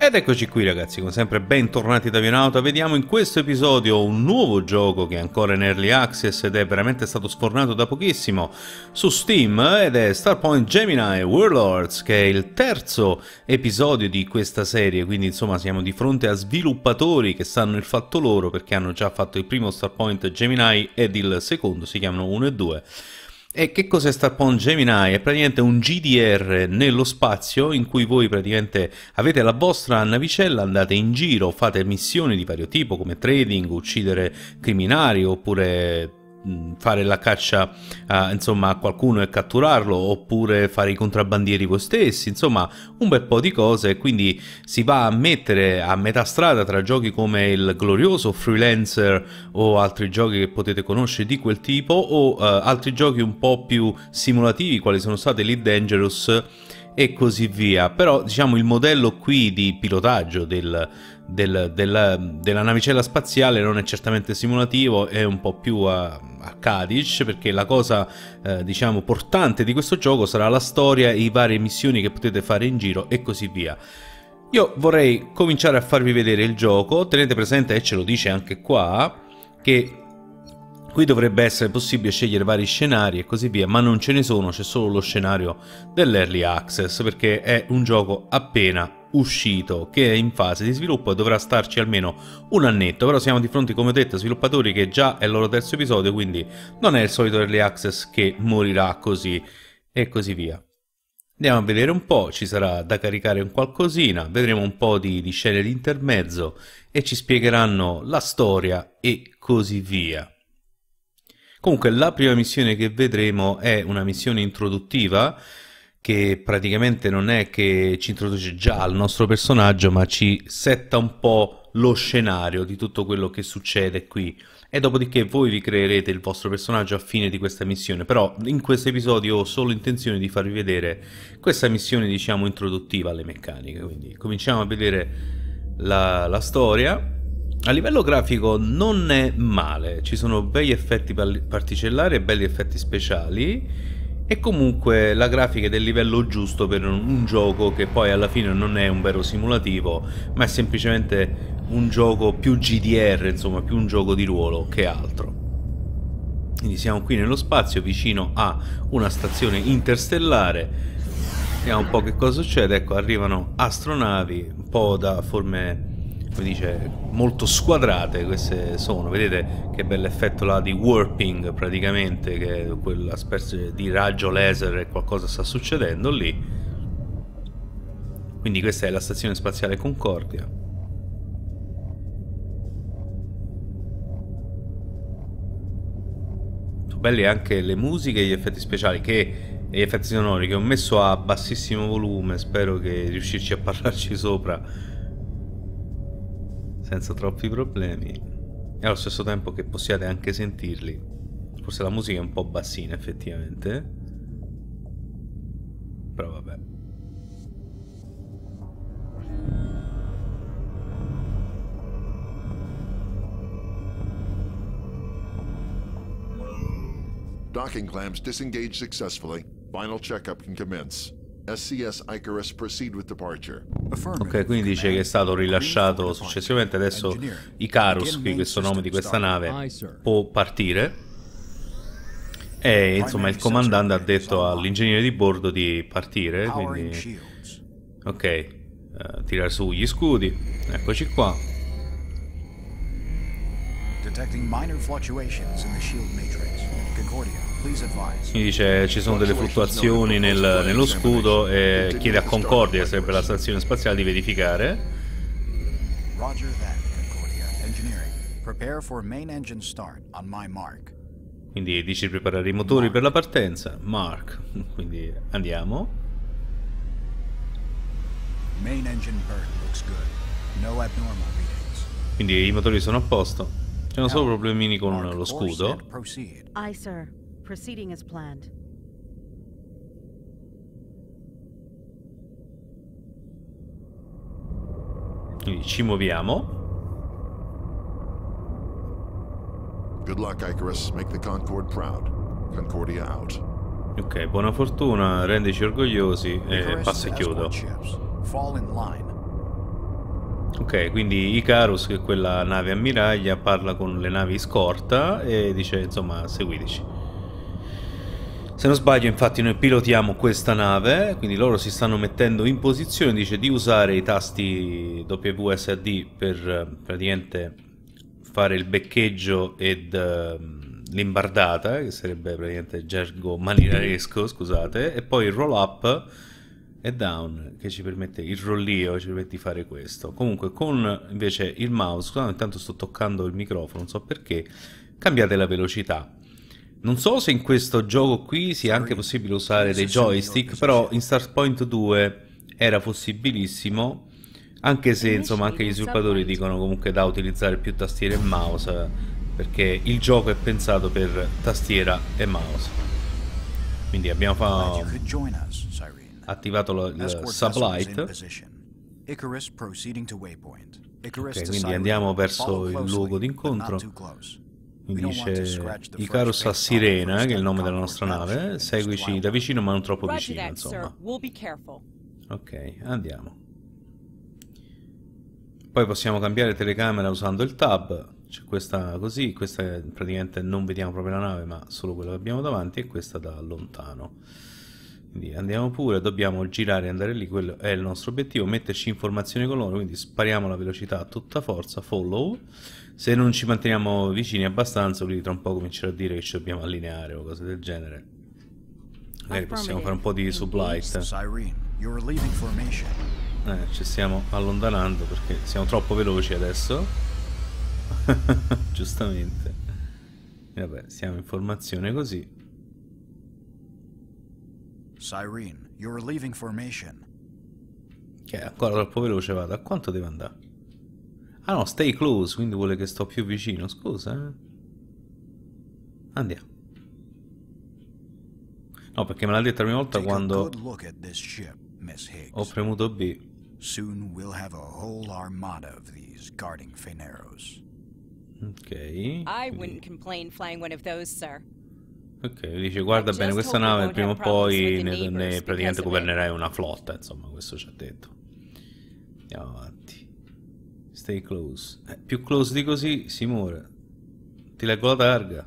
Ed eccoci qui ragazzi, come sempre bentornati da Avionauta. Vediamo in questo episodio un nuovo gioco che è ancora in Early Access ed è veramente stato sfornato da pochissimo su Steam, ed è Starpoint Gemini Warlords, che è il terzo episodio di questa serie. Quindi insomma siamo di fronte a sviluppatori che sanno il fatto loro, perché hanno già fatto il primo Starpoint Gemini ed il secondo, si chiamano 1 e 2. E che cos'è Starpoint Gemini? È praticamente un GDR nello spazio in cui voi praticamente avete la vostra navicella, andate in giro, fate missioni di vario tipo come trading, uccidere criminali oppure fare la caccia insomma a qualcuno e catturarlo, oppure fare i contrabbandieri voi stessi, insomma un bel po' di cose. Quindi si va a mettere a metà strada tra giochi come il glorioso Freelancer o altri giochi che potete conoscere di quel tipo, o altri giochi un po' più simulativi quali sono stati Elite Dangerous e così via. Però diciamo il modello qui di pilotaggio della navicella spaziale non è certamente simulativo, è un po' più arcadic, perché la cosa diciamo portante di questo gioco sarà la storia e i varie missioni che potete fare in giro e così via. Io vorrei cominciare a farvi vedere il gioco. Tenete presente, e ce lo dice anche qua, che qui dovrebbe essere possibile scegliere vari scenari e così via, ma non ce ne sono, c'è solo lo scenario dell'Early Access, perché è un gioco appena uscito, che è in fase di sviluppo e dovrà starci almeno un annetto. Però siamo di fronte, come ho detto, a sviluppatori che già è il loro terzo episodio, quindi non è il solito Early Access che morirà così e così via. Andiamo a vedere un po', ci sarà da caricare un qualcosina, vedremo un po' di scene di intermezzo e ci spiegheranno la storia e così via. Comunque la prima missione che vedremo è una missione introduttiva, che praticamente non è che ci introduce già al nostro personaggio, ma ci setta un po' lo scenario di tutto quello che succede qui, e dopodiché voi vi creerete il vostro personaggio a fine di questa missione. Però in questo episodio ho solo intenzione di farvi vedere questa missione, diciamo, introduttiva alle meccaniche. Quindi cominciamo a vedere la storia. A livello grafico non è male, ci sono begli effetti particellari e belli effetti speciali, e comunque la grafica è del livello giusto per un gioco che poi alla fine non è un vero simulativo, ma è semplicemente un gioco più GDR, insomma più un gioco di ruolo che altro. Quindi siamo qui nello spazio vicino a una stazione interstellare, vediamo un po' che cosa succede. Ecco, arrivano astronavi un po' da forme, come dice, molto squadrate. Queste sono, vedete che bell'effetto là di warping praticamente, che è quella specie di raggio laser e qualcosa sta succedendo lì. Quindi questa è la stazione spaziale Concordia. Sono belli anche le musiche e gli effetti speciali, e gli effetti sonori che ho messo a bassissimo volume, spero che riuscirci a parlarci sopra senza troppi problemi, e allo stesso tempo che possiate anche sentirli. Forse la musica è un po' bassina effettivamente, però vabbè. Docking clamps disengaged successfully. Final checkup can commence. SCS Icarus proceed with departure. Ok, quindi dice che è stato rilasciato successivamente. Adesso Icarus, qui questo nome di questa nave, può partire. E insomma il comandante ha detto all'ingegnere di bordo di partire, quindi ok, tirare su gli scudi. Eccoci qua. Detecting minor fluctuations in the shield matrix. Concordia, please advise. Mi dice ci sono delle fluttuazioni nello scudo e chiede a Concordia, sarebbe la stazione spaziale, di verificare. Roger that, Concordia. Engineering, prepare for main engine start on my mark. Quindi dice di preparare i motori per la partenza. Mark. Quindi andiamo. Main engine burn looks good. No abnormal readings. Quindi i motori sono a posto. C'erano solo problemini con lo scudo. Aye, sir. Proceeding as planned. Quindi ci muoviamo. Good luck, Icarus. Make the Concorde proud. Concordia out. Ok, buona fortuna, rendici orgogliosi e passa e chiudo. Fall in line. Ok, quindi Icarus, che è quella nave ammiraglia, parla con le navi scorta e dice, insomma, seguiteci. Se non sbaglio, infatti, noi pilotiamo questa nave, quindi loro si stanno mettendo in posizione, dice di usare i tasti WSD per praticamente fare il beccheggio ed l'imbardata, che sarebbe praticamente gergo marinaresco, scusate, e poi il roll up e down, che ci permette il rollio, ci permette di fare questo. Comunque con invece il mouse, scusate, intanto sto toccando il microfono, non so perché, cambiate la velocità. Non so se in questo gioco qui sia anche possibile usare dei joystick, però in Starpoint 2 era possibilissimo, anche se insomma anche gli sviluppatori dicono comunque da utilizzare più tastiere e mouse, perché il gioco è pensato per tastiera e mouse. Quindi abbiamo attivato il sublight. Ok, quindi andiamo verso il luogo d'incontro. Quindi dice Icarus a Sirena, che è il nome della nostra nave. Seguici da vicino ma non troppo vicino, insomma. Ok, andiamo. Poi possiamo cambiare telecamera usando il tab. C'è questa così, questa praticamente non vediamo proprio la nave ma solo quella che abbiamo davanti, e questa da lontano. Quindi andiamo pure, dobbiamo girare e andare lì, quello è il nostro obiettivo, metterci informazioni con loro, quindi spariamo la velocità a tutta forza, follow. Se non ci manteniamo vicini abbastanza, lui tra un po' comincerà a dire che ci dobbiamo allineare o cose del genere. Magari possiamo fare un po' di sublight. Ci stiamo allontanando perché siamo troppo veloci adesso. Giustamente. Vabbè, siamo in formazione così. Cyrene, you're leaving formation. Che è ancora troppo veloce, vado. A quanto devo andare? Ah no, stay close, quindi vuole che sto più vicino. Scusa, Andiamo. No, perché me l'ha detto la prima volta quando ho premuto B. Soon we'll have a whole armada of these guarding Feneros. Ok. I wouldn't complain flying one of those, sir. Ok, dice guarda bene questa nave, prima o poi ne praticamente governerai una flotta, insomma, questo ci ha detto. Andiamo avanti. Stay close. Più close di così si muore. Ti leggo la targa.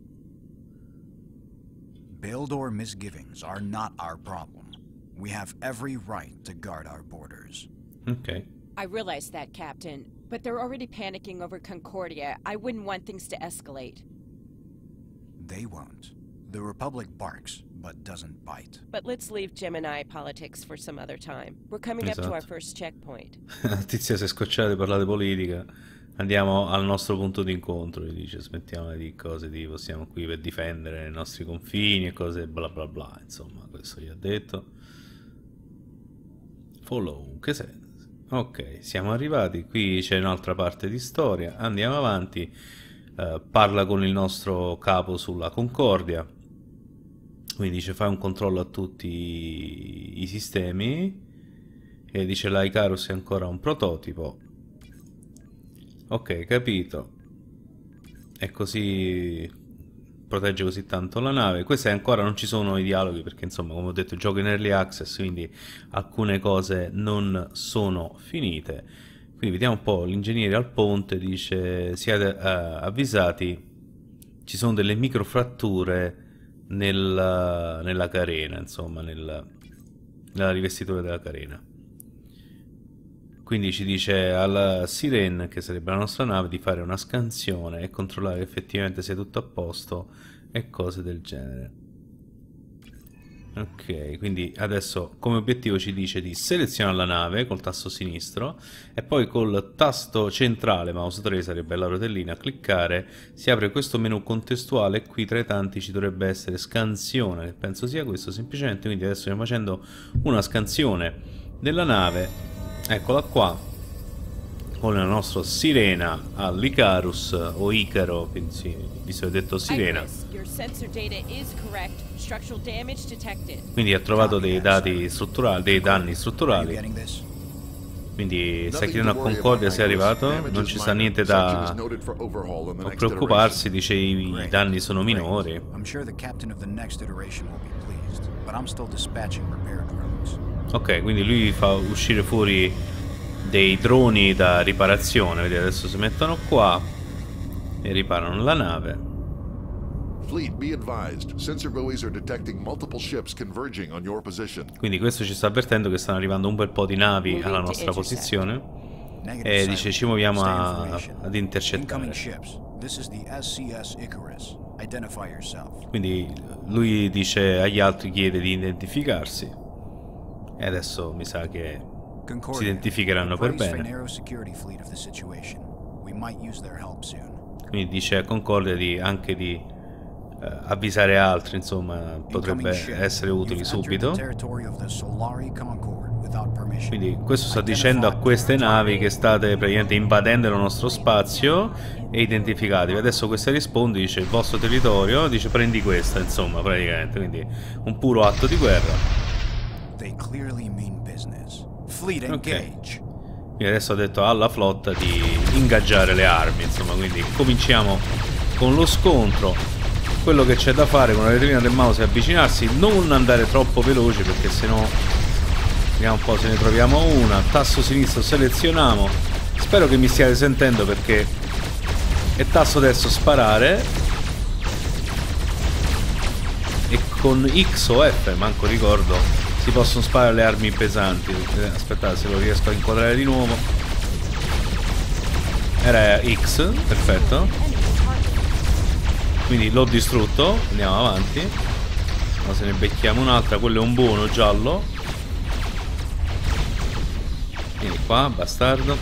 Baildor misgivings are not our problem. We have every right to guard our borders. Ok. I realize that, Captain, but they're already panicking over Concordia. I wouldn't want things to escalate. They won't. The Republic barks, but doesn't bite. But let's leave Gemini politics for some other time. We're coming up to our first checkpoint. Tizia, se scocciate di parlare politica, andiamo al nostro punto di incontro. Gli dice, smettiamo di cose tipo siamo qui per difendere i nostri confini e cose bla bla bla. Insomma, questo gli ha detto. Follow, che sei? Ok, siamo arrivati. Qui c'è un'altra parte di storia. Andiamo avanti. Parla con il nostro capo sulla Concordia. Quindi dice fai un controllo a tutti i sistemi. E dice la Icarus è ancora un prototipo. Ok, capito. E così protegge così tanto la nave. Queste ancora non ci sono i dialoghi perché insomma, come ho detto, il gioco in early access, quindi alcune cose non sono finite. Quindi vediamo un po'. L'ingegnere al ponte dice siete avvisati, ci sono delle microfratture nella carena, insomma nella rivestitura della carena. Quindi ci dice alla Sirene, che sarebbe la nostra nave, di fare una scansione e controllare effettivamente se è tutto a posto e cose del genere. Ok, quindi adesso come obiettivo ci dice di selezionare la nave col tasto sinistro e poi col tasto centrale, mouse 3 sarebbe la rotellina, cliccare, si apre questo menu contestuale e qui tra i tanti ci dovrebbe essere scansione, che penso sia questo semplicemente. Quindi adesso stiamo facendo una scansione della nave. Eccola qua, con la nostra Sirena all'Icarus o Icaro, sì, visto che ho detto Sirena. Quindi ha trovato dei dati strutturali, dei danni strutturali. Quindi sta chiedendo a Concordia se è arrivato, non ci sta niente da preoccuparsi, dice i danni sono minori. Ok, quindi lui fa uscire fuori dei droni da riparazione. Vedete, adesso si mettono qua e riparano la nave. Fleet, be advised. Sensor buoys are detecting multiple ships converging on your position. Quindi questo ci sta avvertendo che stanno arrivando un bel po' di navi alla nostra posizione e dice ci muoviamo ad intercettare. Quindi lui dice agli altri, chiede di identificarsi e adesso mi sa che si identificheranno per bene. Quindi dice a Concordia anche di avvisare altri, insomma, potrebbe essere utili subito. Quindi questo sta dicendo a queste navi che state praticamente invadendo il nostro spazio e identificatevi. Adesso questa risponde, dice il vostro territorio, dice prendi questa, insomma, praticamente. Quindi un puro atto di guerra. Ok. Quindi adesso ha detto alla flotta di ingaggiare le armi, insomma, quindi cominciamo con lo scontro. Quello che c'è da fare con la retellina del mouse è avvicinarsi, non andare troppo veloci perché sennò vediamo un po' se ne troviamo una. Tasto sinistro selezioniamo. Spero che mi stiate sentendo perché è tasto destro sparare e con X o F, manco ricordo, si possono sparare le armi pesanti. Aspettate se lo riesco a inquadrare di nuovo. Era X, perfetto. Quindi l'ho distrutto, andiamo avanti. Ma se ne becchiamo un'altra, quello è un buono giallo. Vieni qua, bastardo.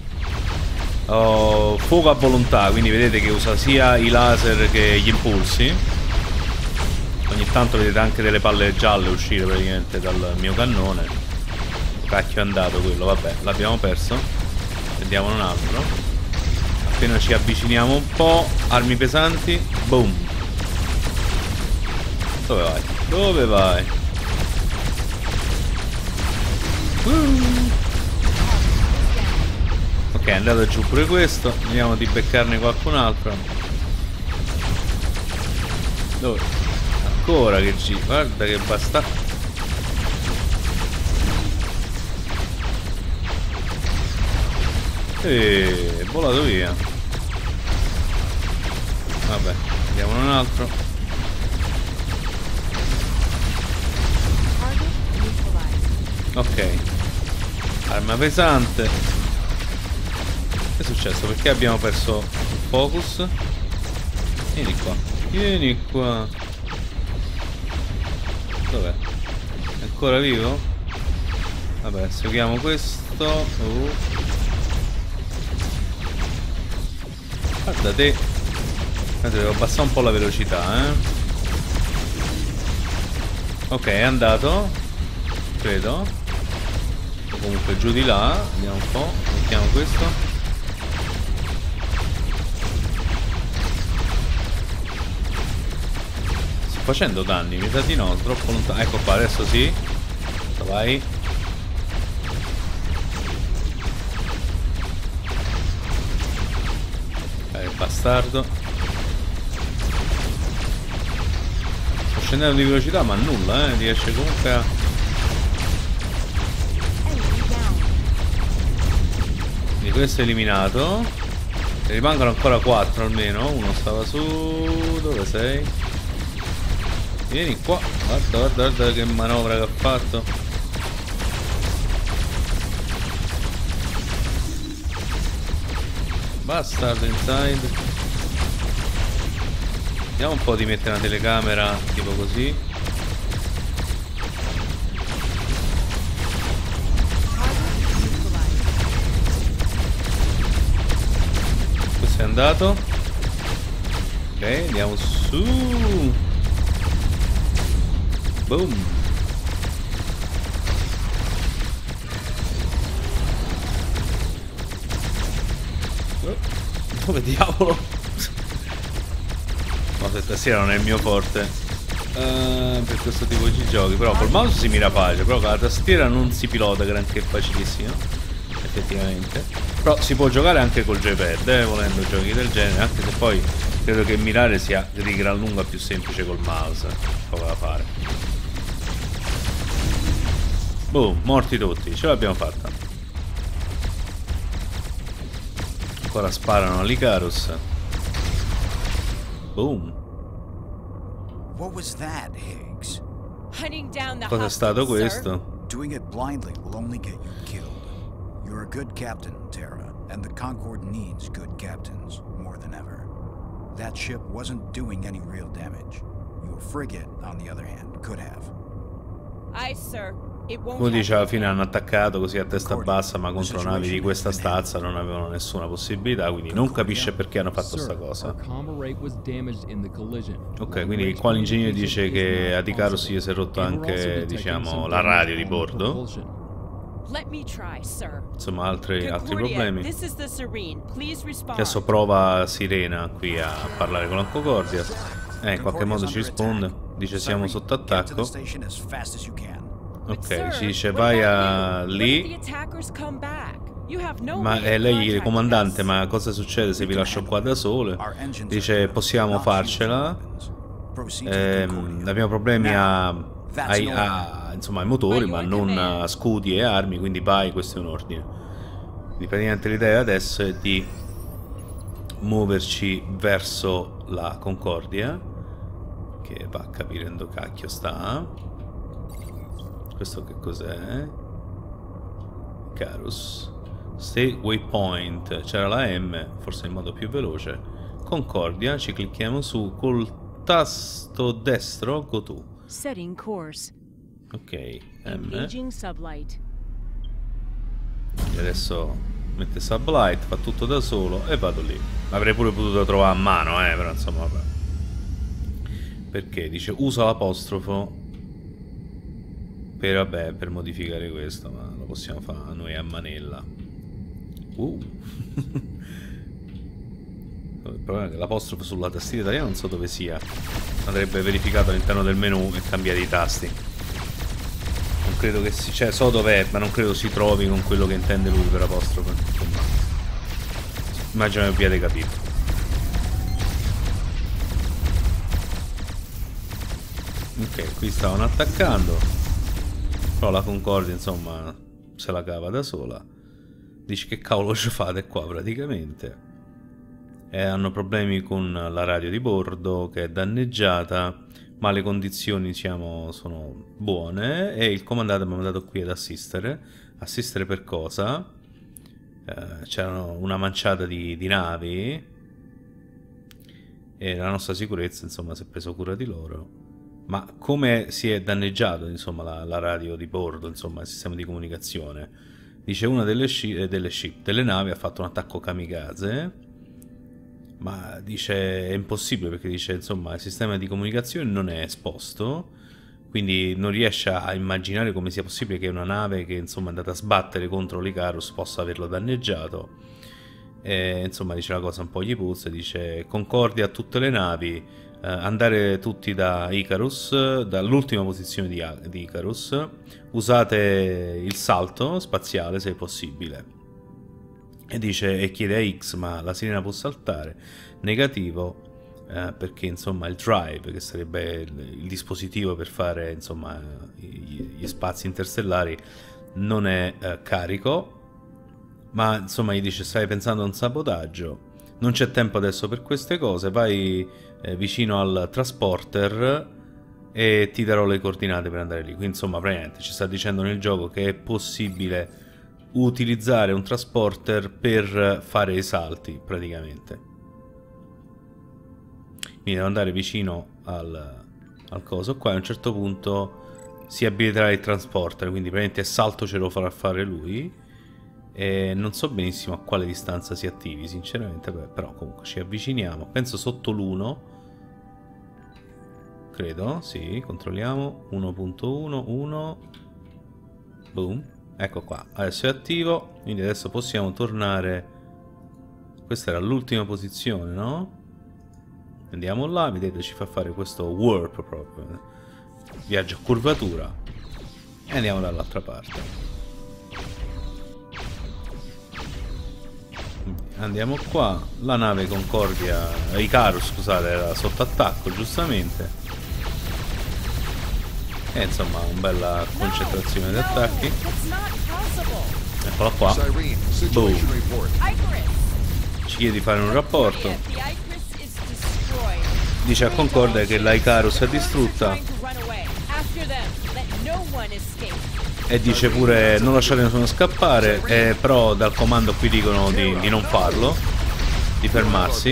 Oh, fuoco a volontà, quindi vedete che usa sia i laser che gli impulsi. Ogni tanto vedete anche delle palle gialle uscire praticamente dal mio cannone. Cacchio è andato quello, vabbè, l'abbiamo perso. Prendiamo un altro. Appena ci avviciniamo un po', armi pesanti, boom. Dove vai? Dove vai? Ok, è andato giù pure questo. Vediamo di beccarne qualcun altro. Dove? Ancora che ci... Guarda che basta. È volato via. Vabbè, andiamo un altro. Ok. Arma pesante. Che è successo? Perché abbiamo perso il focus? Vieni qua. Vieni qua. Dov'è? È ancora vivo? Vabbè, seguiamo questo. Guarda te. Devo abbassare un po' la velocità, Ok, è andato. Credo. O comunque giù di là. Andiamo un po'. Mettiamo questo. Sto facendo danni, mi sa di no, troppo lontano. Ecco qua, adesso sì. Vai. Bastardo. Sto scendendo di velocità ma nulla, riesce comunque a... Quindi questo è eliminato. Ne rimangono ancora 4 almeno. Uno stava su... Dove sei? Vieni qua. Guarda, guarda, guarda che manovra che ha fatto. Bastardo inside. Vediamo un po' di mettere una telecamera tipo così. Questo è andato. Ok, andiamo su. Boom. Dove diavolo? No, se stasera non è il mio forte per questo tipo di giochi. Però col mouse si mira facile. Però con la tastiera non si pilota granché facilissimo, effettivamente. Però si può giocare anche col joypad, volendo giochi del genere. Anche se poi credo che mirare sia di gran lunga più semplice col mouse. Poco da fare. Boom, morti tutti. Ce l'abbiamo fatta. Ancora sparano all'Icarus. Boom. What was that, Higgs? Hunting down the Cosa è stato hostages, sir. questo? Doing it blindly will only get you killed. You're a good captain, Terra, and the Concord needs good captains more than ever. That ship wasn't doing any real damage. Your frigate, on the other hand, could have. Aye, sir. It won't Come dice, happen alla fine again. hanno attaccato così a testa bassa, ma contro navi di questa stazza non avevano nessuna possibilità, quindi non capisce perché hanno fatto sta cosa. Ok, quindi qua l'ingegnere dice che ad Icarus gli si è rotto anche, diciamo, la radio di bordo. Let me try, sir. Insomma, altri Concordia, problemi. this is the Serene. Please respond. Adesso prova Sirena qui a parlare con la Concordia. In qualche modo ci risponde. Dice siamo sotto attacco. Ok, ci dice vai a lì. Ma lei, comandante, ma cosa succede se vi lascio qua da sole? Dice possiamo farcela. Abbiamo problemi insomma, ai motori, ma non a scudi e armi, quindi vai, questo è un ordine. Quindi praticamente l'idea adesso è di muoverci verso la Concordia, che va a capire dove cacchio sta. Questo che cos'è? Icarus. Stay waypoint. C'era la M, forse in modo più veloce. Concordia, ci clicchiamo su tasto destro, go to. Setting course. Ok, M. Engaging sublight. E adesso mette sublight, fa tutto da solo e vado lì. Avrei pure potuto trovare a mano, però insomma vabbè. Perché dice usa l'apostrofo per modificare questo, ma lo possiamo fare noi a manella. Il problema è che l'apostrofo sulla tastiera italiana non so dove sia. Andrebbe verificato all'interno del menu e cambiare i tasti. Non credo che si... cioè so dov'è, ma non credo si trovi con quello che intende lui per apostrofo. Insomma, immagino che abbiate capito. Ok, qui stavano attaccando. Però la Concordia, insomma, se la cava da sola. Dice che cavolo ci fate qua praticamente. E hanno problemi con la radio di bordo che è danneggiata, ma le condizioni, diciamo, sono buone. E il comandante mi ha mandato qui ad assistere. Assistere per cosa? C'erano una manciata di navi e la nostra sicurezza, insomma, si è preso cura di loro. Ma come si è danneggiato, insomma, la radio di bordo, insomma, il sistema di comunicazione? Dice una delle navi ha fatto un attacco kamikaze, ma dice è impossibile perché dice, insomma, il sistema di comunicazione non è esposto, quindi non riesce a immaginare come sia possibile che una nave che, insomma, è andata a sbattere contro l'Icarus possa averlo danneggiato. E, insomma, dice la cosa un po' gli puzza, dice Concordia a tutte le navi, andare tutti da Icarus, dall'ultima posizione di Icarus, usate il salto spaziale se è possibile. E dice, e chiede a X, ma la sirena può saltare? Negativo, perché insomma il drive, che sarebbe il dispositivo per fare, insomma, gli spazi interstellari, non è carico. Ma insomma gli dice, stai pensando a un sabotaggio? Non c'è tempo adesso per queste cose, vai vicino al transporter e ti darò le coordinate per andare lì. Quindi insomma praticamente ci sta dicendo nel gioco che è possibile utilizzare un transporter per fare i salti praticamente. Quindi devo andare vicino al coso qua e a un certo punto si abiliterà il transporter, quindi praticamente il salto ce lo farà fare lui. E non so benissimo a quale distanza si attivi sinceramente, però comunque ci avviciniamo, penso sotto l'1, credo, sì, controlliamo, 1.1, 1, boom, ecco qua, adesso è attivo, quindi adesso possiamo tornare, questa era l'ultima posizione, no? Andiamo là, vedete ci fa fare questo warp proprio, viaggio a curvatura, e andiamo dall'altra parte. Andiamo qua, la nave Concordia, Icarus scusate, era sotto attacco giustamente. E insomma una bella concentrazione di attacchi. Eccola qua. Boom. ci chiede di fare un rapporto. Dice a Concordia che l'Icarus è distrutta e dice pure non lasciate nessuno scappare, però dal comando qui dicono di non farlo, di fermarsi.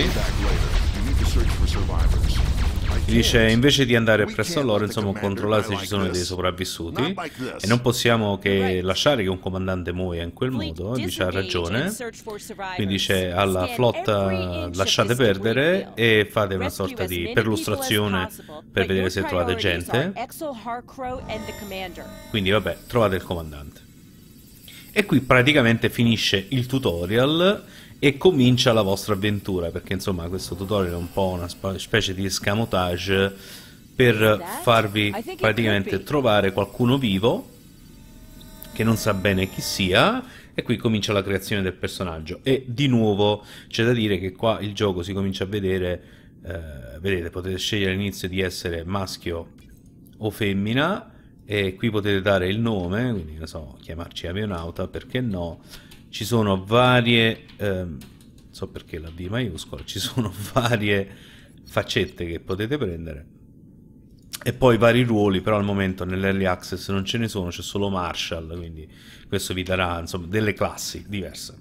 Dice invece di andare presso loro, insomma, controllare se ci sono dei sopravvissuti e non possiamo che lasciare che un comandante muoia in quel modo. Dice ha ragione, quindi dice alla flotta lasciate perdere e fate una sorta di perlustrazione per vedere se trovate gente. Quindi vabbè, trovate il comandante. E qui praticamente finisce il tutorial e comincia la vostra avventura, perché insomma questo tutorial è un po' una specie di escamotage per farvi praticamente trovare qualcuno vivo che non sa bene chi sia, e qui comincia la creazione del personaggio. E di nuovo c'è da dire che qua il gioco si comincia a vedere, vedete, potete scegliere all'inizio di essere maschio o femmina, e qui potete dare il nome, quindi non so, chiamarci avionauta, perché no. Ci sono varie, non so perché la V maiuscola, ci sono varie faccette che potete prendere e poi vari ruoli, però al momento nell'early access non ce ne sono, c'è solo Marshall, quindi questo vi darà insomma delle classi diverse.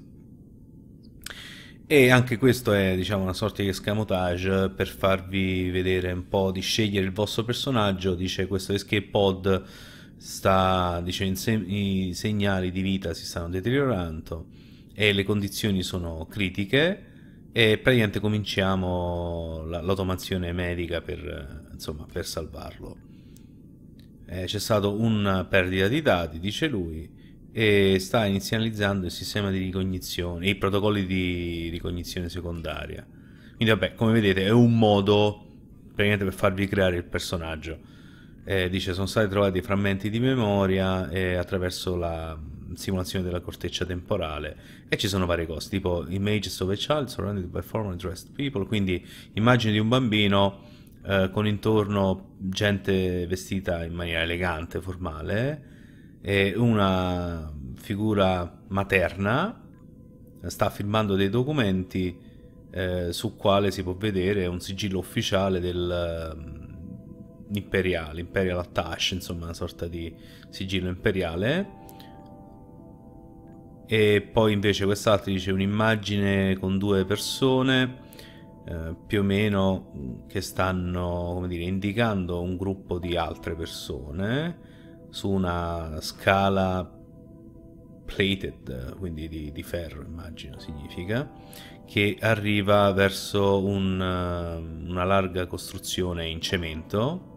E anche questo è, diciamo, una sorta di escamotage per farvi vedere un po', di scegliere il vostro personaggio. Dice questo escape pod sta, dice, i segnali di vita si stanno deteriorando e le condizioni sono critiche, e praticamente cominciamo l'automazione medica per, insomma, per salvarlo. C'è stato una perdita di dati, dice lui, e sta inizializzando il sistema di ricognizione, i protocolli di ricognizione secondaria. Quindi vabbè, come vedete è un modo praticamente per farvi creare il personaggio. Dice sono stati trovati frammenti di memoria attraverso la simulazione della corteccia temporale, e ci sono varie cose tipo images of a child surrounded by formally dressed people, quindi immagini di un bambino con intorno gente vestita in maniera elegante, formale, e una figura materna sta filmando dei documenti su quale si può vedere un sigillo ufficiale del Imperial Attache, insomma una sorta di sigillo imperiale. E poi invece quest'altro dice un'immagine con due persone più o meno che stanno, come dire, indicando un gruppo di altre persone su una scala plated, quindi di ferro, immagino significa, che arriva verso una larga costruzione in cemento.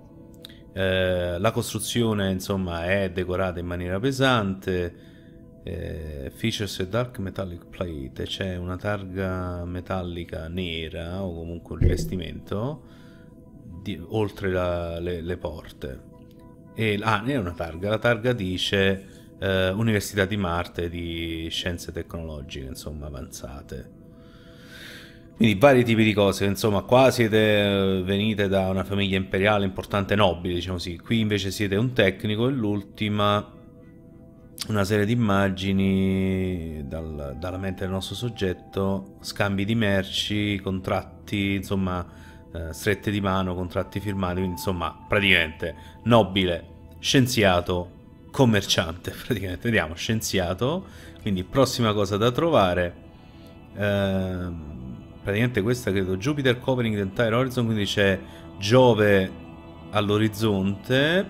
La costruzione insomma è decorata in maniera pesante, features a dark metallic plate, c'è una targa metallica nera o comunque un rivestimento oltre le porte. Non è una targa, la targa dice Università di Marte di scienze tecnologiche, insomma avanzate. Quindi vari tipi di cose, insomma qua siete venite da una famiglia imperiale importante, nobile, diciamo così. Qui invece siete un tecnico, e l'ultima una serie di immagini dalla mente del nostro soggetto, scambi di merci, contratti, insomma strette di mano, contratti firmati, quindi insomma praticamente nobile, scienziato, commerciante, praticamente. Vediamo, scienziato, quindi prossima cosa da trovare. Praticamente questa credo Jupiter covering the entire horizon, quindi c'è Giove all'orizzonte,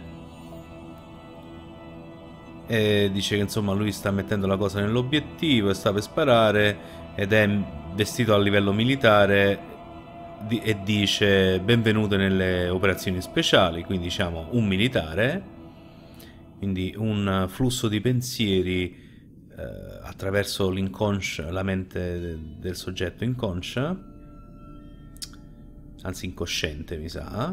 e dice che insomma lui sta mettendo la cosa nell'obiettivo e sta per sparare, ed è vestito a livello militare e dice benvenuto nelle operazioni speciali, quindi diciamo un militare. Quindi un flusso di pensieri attraverso l'inconscio, la mente del soggetto inconscia, anzi incosciente mi sa.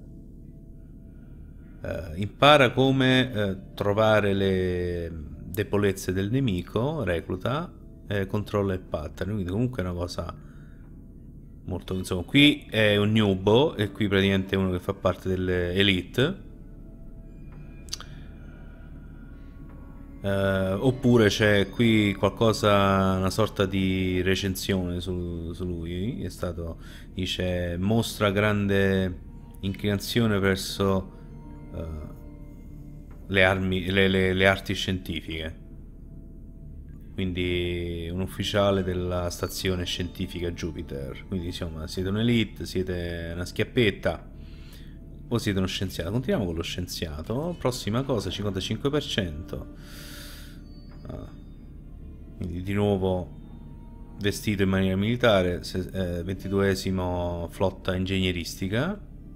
Impara come trovare le debolezze del nemico, recluta, controlla il pattern, quindi comunque è una cosa molto, insomma, qui è un nubo e qui praticamente è uno che fa parte delle elite. Oppure c'è qui qualcosa, una sorta di recensione su lui. È stato, dice, mostra grande inclinazione verso le armi, le arti scientifiche. Quindi un ufficiale della stazione scientifica Jupiter. Quindi insomma, siete un'elite, siete una schiappetta o siete uno scienziato. Continuiamo con lo scienziato. Prossima cosa, 55%. Quindi di nuovo vestito in maniera militare. 22esimo flotta ingegneristica.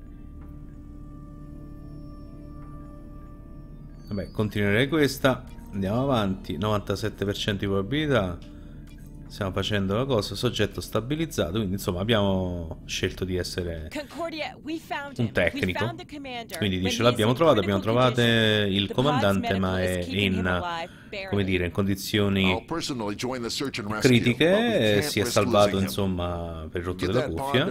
Vabbè, continuerei questa. Andiamo avanti. 97% di probabilità. Stiamo facendo la cosa. Soggetto stabilizzato. Quindi insomma abbiamo scelto di essere un tecnico. Quindi dice l'abbiamo trovato. Abbiamo trovato il comandante, ma è in, come dire, in condizioni critiche. Si è salvato insomma per il rotto della cuffia.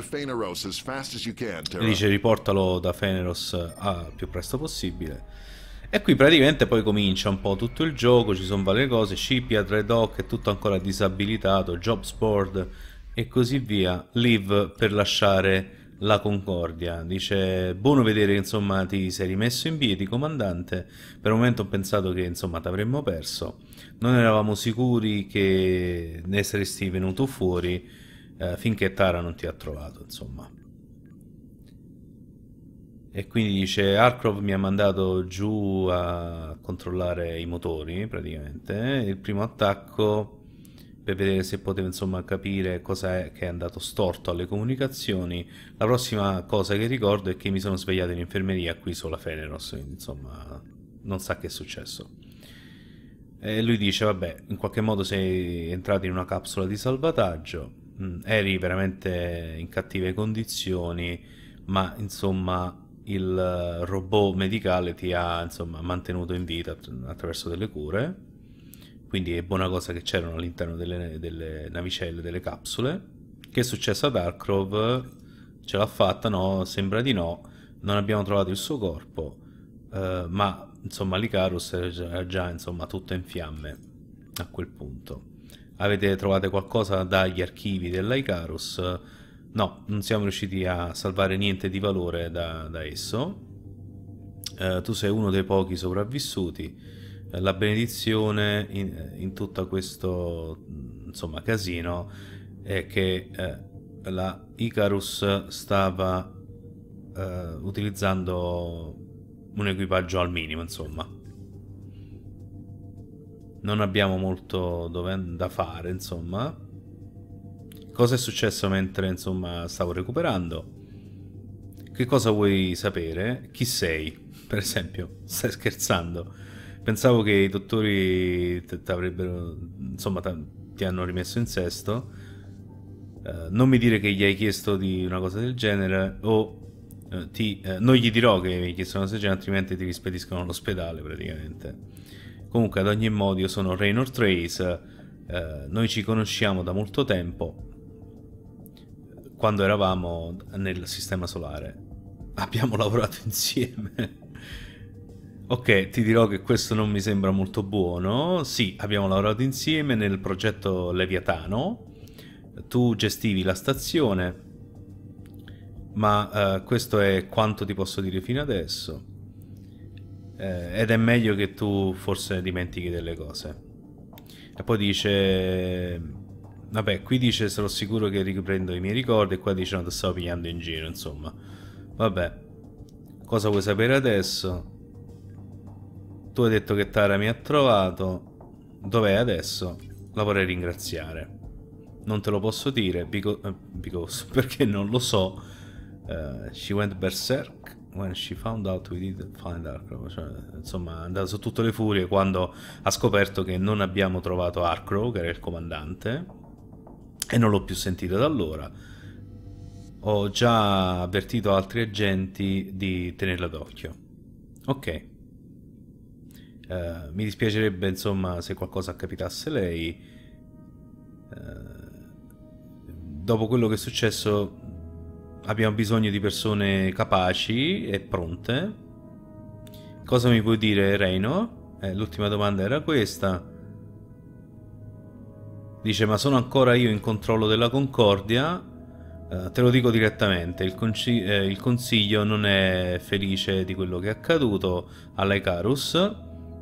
E dice riportalo da Feneros al più presto possibile. E qui praticamente poi comincia un po' tutto il gioco, ci sono varie cose, Shipyard, Red Hawk, è tutto ancora disabilitato, Jobs Board e così via. Live per lasciare la Concordia. Dice, buono vedere che insomma ti sei rimesso in piedi, comandante. Per un momento ho pensato che insomma ti avremmo perso. Non eravamo sicuri che ne saresti venuto fuori finché Tara non ti ha trovato, insomma. E quindi dice Harkrov mi ha mandato giù a controllare i motori praticamente. Il primo attacco per vedere se poteva insomma capire cosa è che è andato storto alle comunicazioni. La prossima cosa che ricordo è che mi sono svegliato in infermeria qui sulla Feneros, quindi insomma non sa che è successo. E lui dice vabbè, in qualche modo sei entrato in una capsula di salvataggio, eri veramente in cattive condizioni, ma insomma il robot medicale ti ha insomma mantenuto in vita attraverso delle cure, quindi è buona cosa che c'erano all'interno delle navicelle, delle capsule. Che è successo ad Harkrov? Ce l'ha fatta? No, sembra di no, non abbiamo trovato il suo corpo, ma insomma l'Icarus era già insomma tutto in fiamme a quel punto. Avete trovato qualcosa dagli archivi dell'Icarus? No, non siamo riusciti a salvare niente di valore da esso. Tu sei uno dei pochi sopravvissuti. La benedizione in tutto questo insomma casino è che la Icarus stava utilizzando un equipaggio al minimo, insomma. Non abbiamo molto da fare, insomma. Cosa è successo mentre insomma stavo recuperando? Che cosa vuoi sapere? Chi sei? Per esempio, stai scherzando? Pensavo che i dottori t'avrebbero insomma ti hanno rimesso in sesto. Non mi dire che gli hai chiesto di una cosa del genere o non gli dirò che mi hai chiesto una cosa del genere, altrimenti ti rispediscono all'ospedale praticamente. Comunque ad ogni modo io sono Raynor Trace, noi ci conosciamo da molto tempo. Quando eravamo nel sistema solare abbiamo lavorato insieme. Ok, ti dirò che questo non mi sembra molto buono. Sì, abbiamo lavorato insieme nel progetto Leviatano. Tu gestivi la stazione, ma questo è quanto ti posso dire fino adesso. Ed è meglio che tu forse dimentichi delle cose. E poi dice... Vabbè, qui dice sarò sicuro che riprendo i miei ricordi e qua dice no, ti stavo pigliando in giro, insomma. Vabbè, cosa vuoi sapere adesso? Tu hai detto che Tara mi ha trovato. Dov'è adesso? La vorrei ringraziare. Non te lo posso dire, because perché non lo so. She went berserk when she found out we didn't find Harkrov. Cioè, insomma, è andata su tutte le furie quando ha scoperto che non abbiamo trovato Harkrov, che era il comandante. E non l'ho più sentito da allora. Ho già avvertito altri agenti di tenerla d'occhio. Ok. Mi dispiacerebbe insomma se qualcosa capitasse lei. Dopo quello che è successo abbiamo bisogno di persone capaci e pronte. Cosa mi puoi dire, Reino? L'ultima domanda era questa. Dice, ma sono ancora io in controllo della Concordia? Te lo dico direttamente, il consiglio non è felice di quello che è accaduto all'Icarus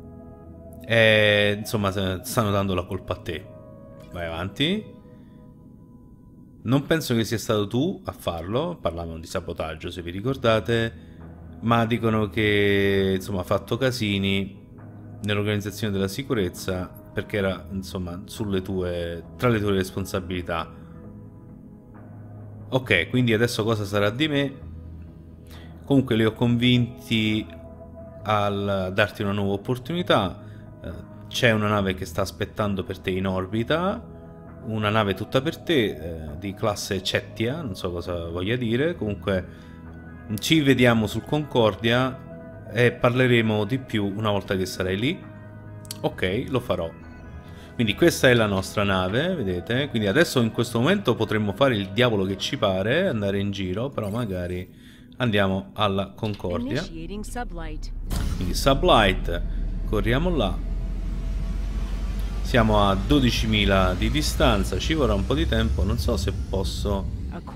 e insomma stanno dando la colpa a te. Vai avanti. Non penso che sia stato tu a farlo, parlavano di sabotaggio se vi ricordate, ma dicono che insomma ha fatto casini nell'organizzazione della sicurezza perché era insomma tra le tue responsabilità. Ok, quindi adesso cosa sarà di me? Comunque li ho convinti a darti una nuova opportunità. C'è una nave che sta aspettando per te in orbita, una nave tutta per te, di classe Cettia, non so cosa voglia dire. Comunque ci vediamo sul Concordia e parleremo di più una volta che sarai lì. Ok, lo farò. Quindi questa è la nostra nave, vedete? Quindi adesso in questo momento potremmo fare il diavolo che ci pare, andare in giro, però magari andiamo alla Concordia. Quindi Sublight, corriamo là. Siamo a 12.000 di distanza, ci vorrà un po' di tempo, non so se posso...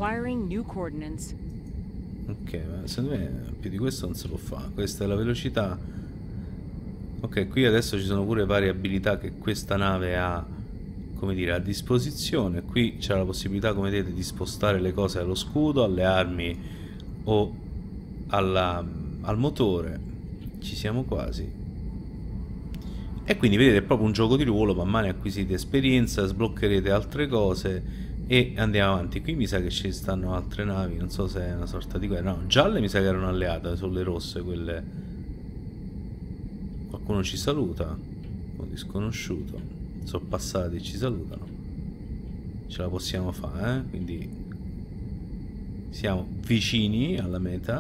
Ok, ma secondo me più di questo non si può fare, questa è la velocità. Ok, qui adesso ci sono pure varie abilità che questa nave ha, come dire, a disposizione. Qui c'è la possibilità, come vedete, di spostare le cose allo scudo, alle armi o al motore. Ci siamo quasi. E quindi vedete, è proprio un gioco di ruolo, man mano acquisite esperienza, sbloccherete altre cose e andiamo avanti. Qui mi sa che ci stanno altre navi, non so se è una sorta di guerra. No, gialle mi sa che erano alleate, sono le rosse quelle. Qualcuno ci saluta, un disconosciuto, sono passati e ci salutano. Ce la possiamo fare, quindi siamo vicini alla meta.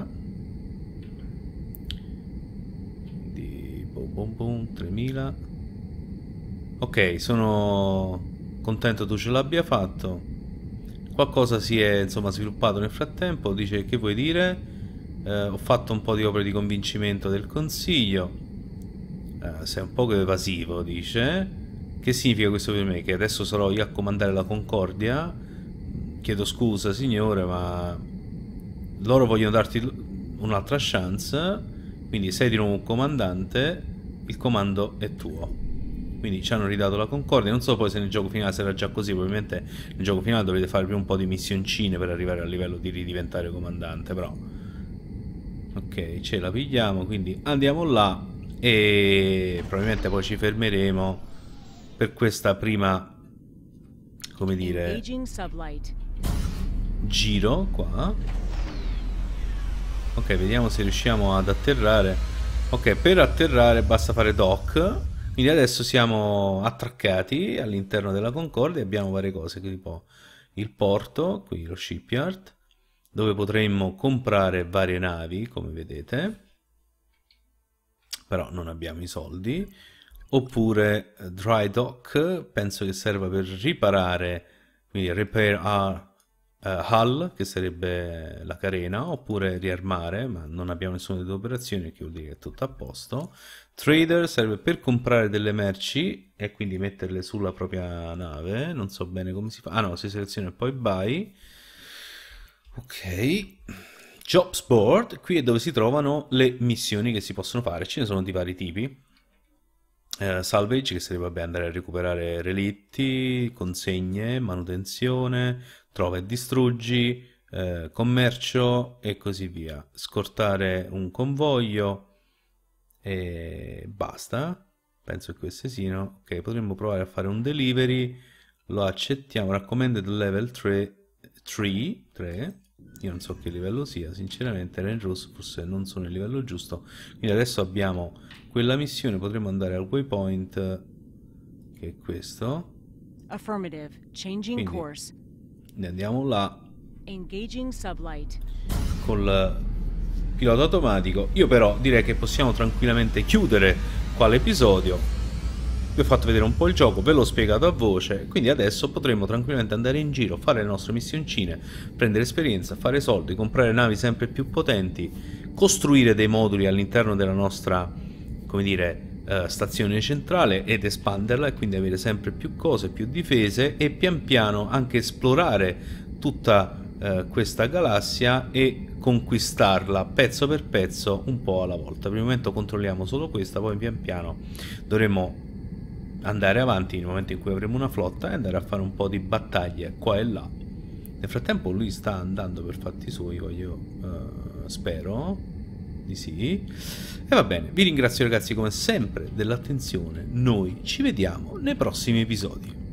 Quindi boom boom 3000. Ok, sono contento tu ce l'abbia fatto. Qualcosa si è insomma sviluppato nel frattempo. Dice, che vuoi dire? Ho fatto un po' di opere di convincimento del consiglio. Sei un poco evasivo, dice. Che significa questo per me? Che adesso sarò io a comandare la Concordia? Chiedo scusa signore, ma loro vogliono darti un'altra chance, quindi sei di nuovo un comandante, il comando è tuo. Quindi ci hanno ridato la Concordia. Non so poi se nel gioco finale sarà già così, probabilmente nel gioco finale dovrete fare prima un po' di missioncine per arrivare al livello di ridiventare comandante, però ok, ce la pigliamo, quindi andiamo là. E probabilmente poi ci fermeremo per questa prima, come dire, giro qua. Ok, vediamo se riusciamo ad atterrare. Ok, per atterrare basta fare dock. Quindi adesso siamo attraccati all'interno della Concordia e abbiamo varie cose, tipo il porto, qui lo shipyard, dove potremmo comprare varie navi, come vedete. Però non abbiamo i soldi. Oppure dry dock, penso che serva per riparare, quindi repair hull, che sarebbe la carena, oppure riarmare, ma non abbiamo nessuna delle due operazioni, che vuol dire che è tutto a posto. Trader serve per comprare delle merci e quindi metterle sulla propria nave, non so bene come si fa. Ah no, si seleziona e poi buy. Ok. Jobs board, qui è dove si trovano le missioni che si possono fare, ce ne sono di vari tipi. Salvage, che sarebbe vabbè, andare a recuperare relitti, consegne, manutenzione, trova e distruggi, commercio e così via. Scortare un convoglio e basta. Penso che queste siano. Ok, potremmo provare a fare un delivery, lo accettiamo. Recommended level 3. Io non so che livello sia, sinceramente era in rosso, forse non sono nel livello giusto. Quindi adesso abbiamo quella missione, potremmo andare al waypoint, che è questo. Affirmative. Changing course. Ne andiamo là. Engaging sublight. Col pilota automatico. Io però direi che possiamo tranquillamente chiudere qua l'episodio. Vi ho fatto vedere un po' il gioco, ve l'ho spiegato a voce, quindi adesso potremo tranquillamente andare in giro, fare le nostre missioncine, prendere esperienza, fare soldi, comprare navi sempre più potenti, costruire dei moduli all'interno della nostra, come dire, stazione centrale ed espanderla, e quindi avere sempre più cose, più difese, e pian piano anche esplorare tutta questa galassia e conquistarla pezzo per pezzo, un po' alla volta. Per il momento controlliamo solo questa, poi pian piano dovremo andare avanti nel momento in cui avremo una flotta e andare a fare un po' di battaglie qua e là. Nel frattempo lui sta andando per fatti suoi, io spero di sì. E va bene, vi ringrazio ragazzi come sempre dell'attenzione, noi ci vediamo nei prossimi episodi.